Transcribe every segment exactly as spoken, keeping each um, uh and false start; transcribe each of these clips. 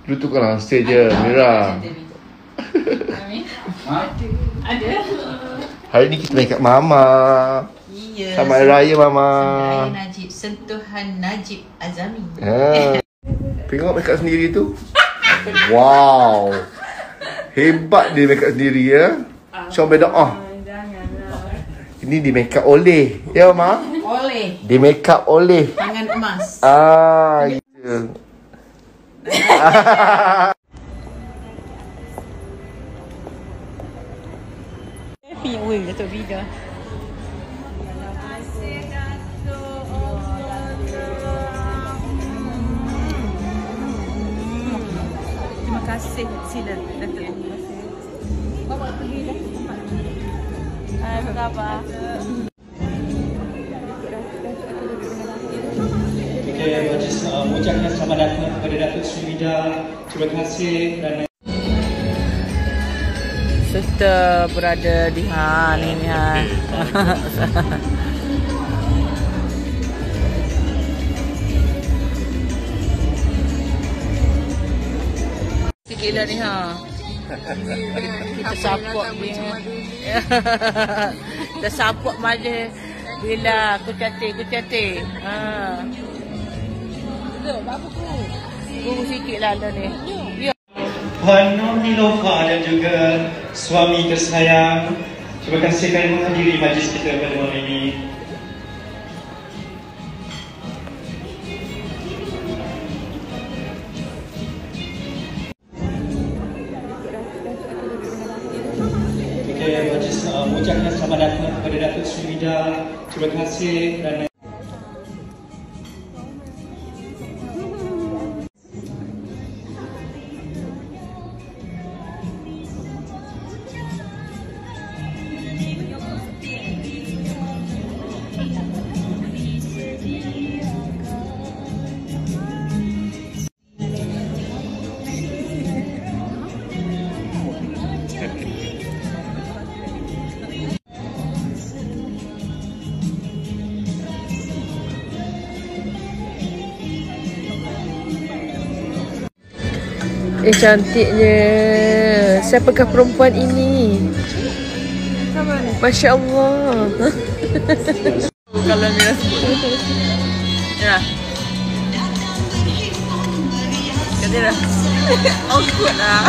Lu tukar stay je, Mira. Ada. Hari ni kita make up Mama. Iya. Selamat Hari Raya Mama. Raya Najib, sentuhan Najib Azami. Ha. Tengok make up sendiri tu. Wow. Hebat dia make up sendiri ya. Syom beda ah. Ini di make up oleh. Ya Mama? Oleh. Di make up oleh. Tangan emas. Ah, gitu. Wih, Datuk Vida. Terima kasih, sila Datuk. Terima kasih. Bawa pergi dah. Hai, apa khabar? Okay, majlis uh, mengucapkan selamat datang kepada Datuk Sri Vida. Terima kasih kerana Suster berada di Han ini Han. Sikit dah ni ha. Kita support dia. Kita support majlis bila aku cantik, aku cantik. Ha. Tu, apa ku? Guru sikit lah dah ni. Ya. Puan Nur Nilofa dan juga suami tersayang, terima kasih kerana menghadiri majlis kita pada malam ini. Okay, majlis uh, mengucapkan selamat datang kepada Datuk Sri Vida. Terima kasih kerana Eh, cantiknya. Siapakah perempuan ini? Masya Allah. Kalau Mira sebut. Ya. Kata dah. Awkward lah.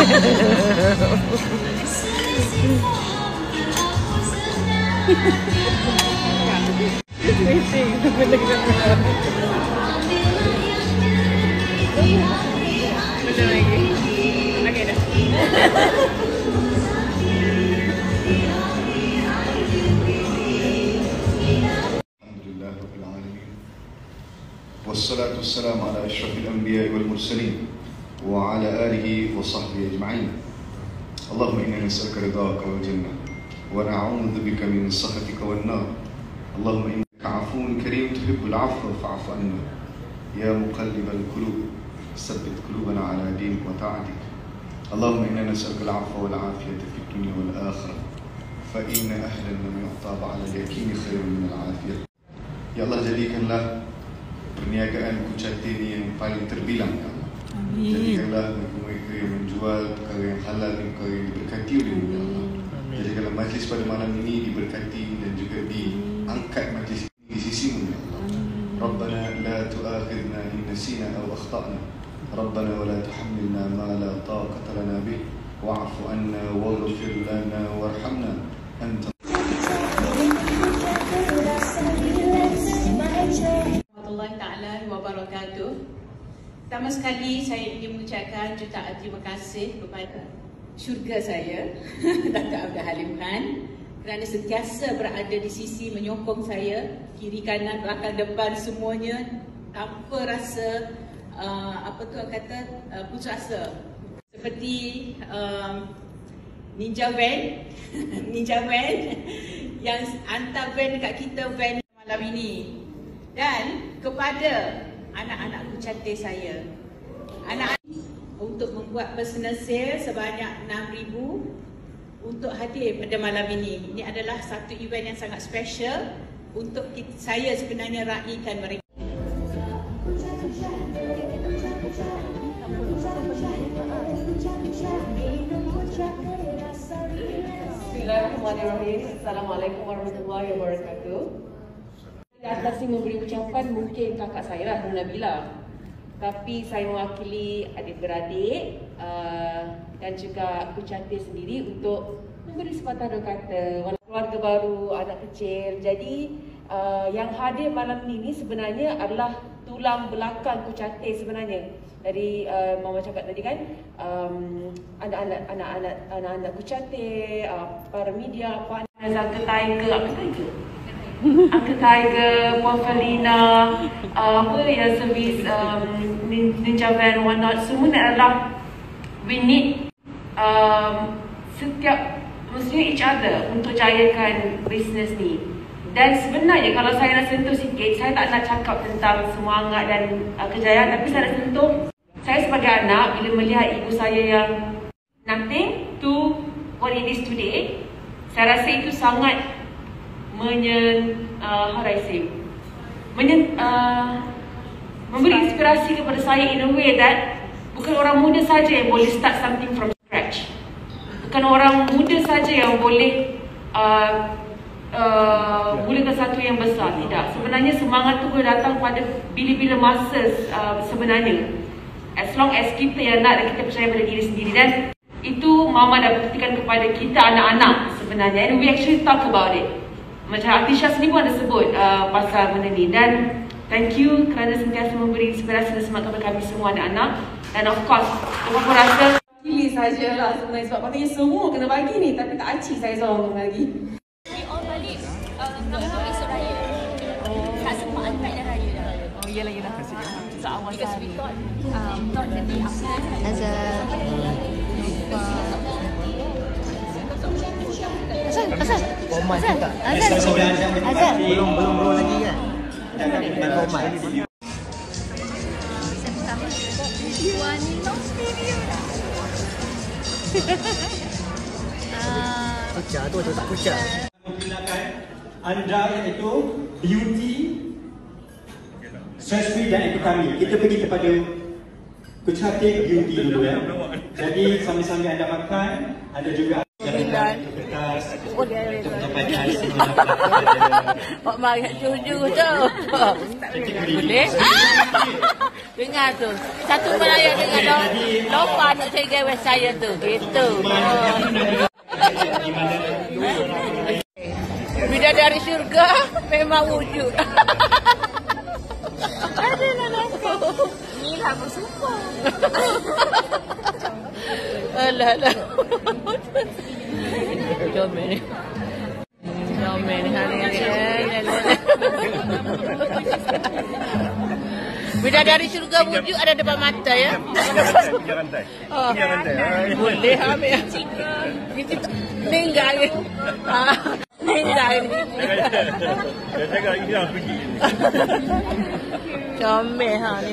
Betul lagi. Okey dah. Alhamdulillah Rabbil Alamin. Wassalatu wassalamu ala ashrafil anbiya wal mursalin wa ala alihi wa sahbihi ajma'in. Allahumma inna nas'aluka ridhaka wal jannah wa na'udzu bika min sakhatika wan nar. Allahumma innaka 'afuwun karim tuhibbul 'afwa fa'fu 'anna. Ya muqallibal qulub ثبت قلوبنا على دينك وطاعتك. اللهم إنا نسألك العفو والعافية في الدنيا والآخرة فإن أهلا لم يعطى على اليقين خير من العافية. Ya Allah, jadikanlah perniagaan Kucati ini yang paling terbilang, ya Allah. Amin. Jadikanlah mereka yang menjual perkara yang halal dan perkara yang diberkati oleh-Mu, ya Allah. Jadikanlah majlis pada malam ini diberkati dan juga diangkat majlis ini di sisi-Mu, ya Allah. Rabbana la tu'akhidna in nasina aw akhta'na. ربنا ولا تحملنا ما لا طاقة لنا به واعف عنا واغفر لنا وارحمنا أنت. Warahmatullahi taala wabarakatuh. Pertama sekali saya ingin mengucapkan jutaan terima kasih kepada syurga saya Datuk Abdul Halim Khan kerana sentiasa berada di sisi menyokong saya, kiri kanan belakang depan semuanya tanpa rasa Uh, apa tu kata uh, putus asa. Seperti um, Ninja Van Ninja Van yang hantar van dekat kita van malam ini. Dan kepada anak-anak Kucati saya, anak-anak untuk membuat personal sale sebanyak enam ribu untuk hadir pada malam ini. Ini adalah satu event yang sangat special untuk kita, saya sebenarnya raikan mereka. Bismillahirrahmanirrahim. Assalamualaikum warahmatullahi wabarakatuh. Di atas ni memberi ucapan mungkin kakak saya lah, Nabila. Tapi saya mewakili adik-beradik uh, dan juga Kucatir sendiri untuk memberi sepatah dua kata. Keluarga baru, anak kecil. Jadi uh, yang hadir malam ini sebenarnya adalah tulang belakang Kucatir sebenarnya. Dari uh, Mama cakap tadi kan, um, anak-anak anak-anak anak-anak Kucatir, uh, para media, Puan Uncle Tiger, Uncle Tiger. Uncle Tiger, Puan Felina, uh, apa yang servis um, Ninja Van, whatnot, semua adalah we need um, setiap maksudnya each other untuk jayakan bisnes ni. Dan sebenarnya kalau saya nak sentuh sikit, saya tak nak cakap tentang semangat dan uh, kejayaan, tapi saya nak sentuh, saya sebagai anak bila melihat ibu saya yang nothing to what it is today, saya rasa itu sangat menyen, uh, how do I say, menyen, uh, memberi inspirasi kepada saya in a way that bukan orang muda saja yang boleh start something from scratch. Bukan orang muda saja yang boleh uh, uh, mulakan satu yang besar. Tidak. Sebenarnya semangat tu boleh datang pada bila-bila masa uh, sebenarnya. As long as kita yang nak dan kita percaya pada diri sendiri. Dan itu Mama dah buktikan kepada kita anak-anak sebenarnya. And we actually talk about it. Macam Atisha sendiri pun ada sebut uh, pasal benda ni. Dan thank you kerana sentiasa memberi inspirasi dan semangat kepada kami semua anak-anak. Dan of course, saya pun rasa pilih sajalah sebenarnya sebab patutnya semua kena bagi ni, tapi tak acik saya seorang lagi. We all balik uh, nak buat esok raya. Oh. Tak sempat unpack dah raya dah. Oh iyalah iyalah. Seawal Because we thought um, thought the day after. Azan. Azan, azan. Azan. Azan. Azan. Belum belum roll lagi kan? Jangan format. One long video. Kucah tu tu tak kucah. Memperkenalkan anda iaitu Beauty, Stress Free dan Epitami. Kita pergi kepada Kucatir Beauty dulu ya. Jadi sambil-sambil anda makan, anda juga jalan kertas untuk mendapatkan semua. Pak Mariat jujur tu. Boleh? Dengar tu. Satu Melayu dengan Lopa nak cari gawe saya tu. Gitu. Bidadari syurga memang wujud. Adalah aku. Inilah bersumpah. Alah alah. Comel ni. Comel ni hari-hari. Bidadari syurga wujud ada depan mata ya. Punya rantai. Oh. Punya rantai. Boleh ambil. Kita meninggal. Ah, meninggal. Dia cakap hilang pergi. Comel ha ni.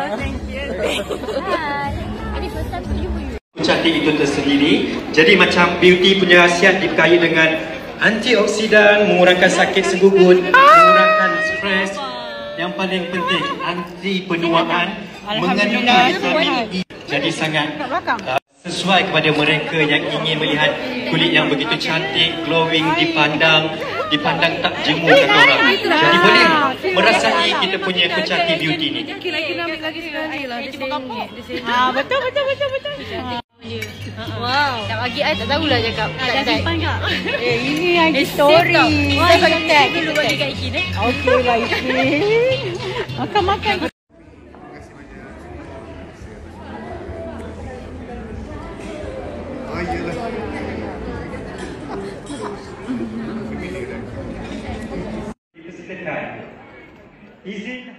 Hai. Ini first time to you. Kucatir itu tersendiri. Jadi macam Beauty punya khasiat diberkait dengan antioksidan, mengurangkan sakit segugut, mengurangkan stres. Yang paling penting anti penuaan, mengandung vitamin E. Jadi sangat uh, sesuai kepada mereka yang ingin melihat kulit yang begitu cantik, glowing, dipandang, dipandang tak jemu kata orang. Jadi boleh merasai kita punya Kucatir Beauty ni. Lagi nak ambil lagi sekali lah. Ah betul betul betul betul. Wow. Tak bagi I tak tahulah cakap. Tak simpan tak? Eh ini yang story. Saya bagi tag dulu bagi kat Ikin eh. Okey lah Ikin. Makan-makan. Ah, iyalah. Dipersilakan. Izin